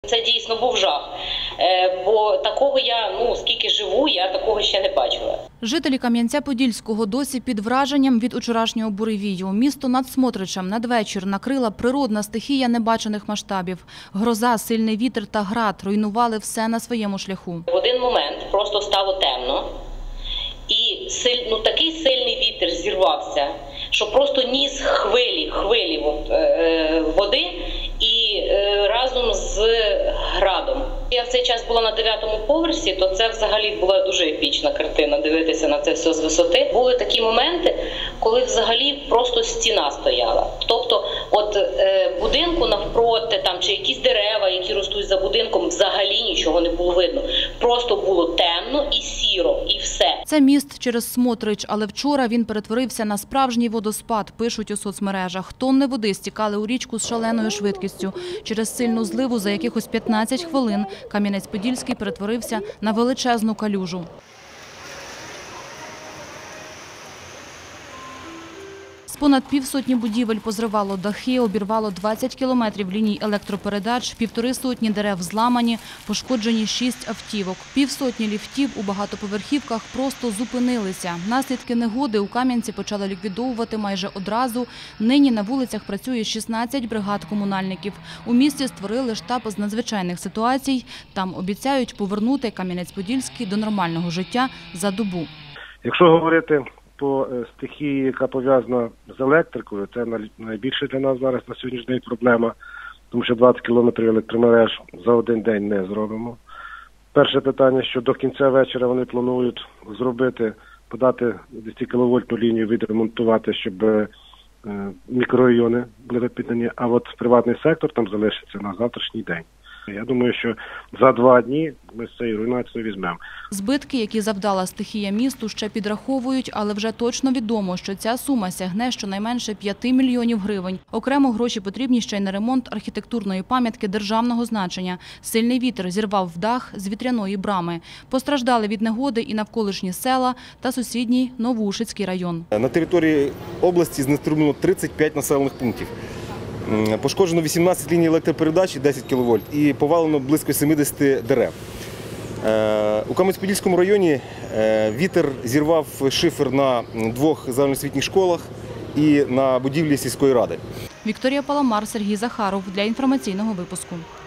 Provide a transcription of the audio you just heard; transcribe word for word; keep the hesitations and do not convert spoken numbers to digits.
Це дійсно був жах, бо такого я, ну, скільки живу, я такого ще не бачила. Жителі Кам'янця-Подільського досі під враженням від учорашнього буревію. Місто над Смотричем надвечір накрила природна стихія небачених масштабів. Гроза, сильний вітер та град руйнували все на своєму шляху. В один момент просто стало темно, і силь, ну, такий сильний вітер зірвався, що просто ніс хвилі, хвилі от, е, води і е, разом з градом. Я в цей час була на дев'ятому поверсі, то це взагалі була дуже епічна картина, дивитися на це все з висоти. Були такі моменти, коли взагалі просто стіна стояла. Тобто от е, будинку навпроти там, чи якісь дерева, які ростуть за будинком, взагалі нічого не було видно. Просто було темно і сіро, і все. Це міст через Смотрич, але вчора він перетворився на справжній водоспад, пишуть у соцмережах. Тонни води стікали у річку з шаленою швидкістю. Через сильну зливу за якихось п'ятнадцять хвилин Кам'янець-Подільський перетворився на величезну калюжу. З понад півсотні будівель позривало дахи, обірвало двадцять кілометрів ліній електропередач, півтори сотні дерев зламані, пошкоджені шість автівок. Півсотні ліфтів у багатоповерхівках просто зупинилися. Наслідки негоди у Кам'янці почали ліквідовувати майже одразу. Нині на вулицях працює шістнадцять бригад комунальників. У місті створили штаб з надзвичайних ситуацій. Там обіцяють повернути Кам'янець-Подільський до нормального життя за добу. Якщо говорити по стихії, яка пов'язана з електрикою, це найбільше для нас зараз на сьогоднішній день проблема, тому що двадцять кілометрів електромереж за один день не зробимо. Перше питання, що до кінця вечора вони планують зробити, подати десятикіловольтну лінію, відремонтувати, щоб мікрорайони були піддані, а от приватний сектор там залишиться на завтрашній день. Я думаю, що за два дні ми з цією руйнацією візьмемо. Збитки, які завдала стихія місту, ще підраховують, але вже точно відомо, що ця сума сягне щонайменше п'яти мільйонів гривень. Окремо гроші потрібні ще й на ремонт архітектурної пам'ятки державного значення. Сильний вітер зірвав дах з вітряної брами. Постраждали від негоди і навколишні села та сусідній Новоушицький район. На території області знеструмлено тридцять п'ять населених пунктів. Пошкоджено вісімнадцять ліній електропередач, десять кіловольт, і повалено близько сімдесят дерев. У Кам'янець-Подільському районі вітер зірвав шифер на двох загальноосвітніх школах і на будівлі сільської ради. Вікторія Паламар, Сергій Захаров для інформаційного випуску.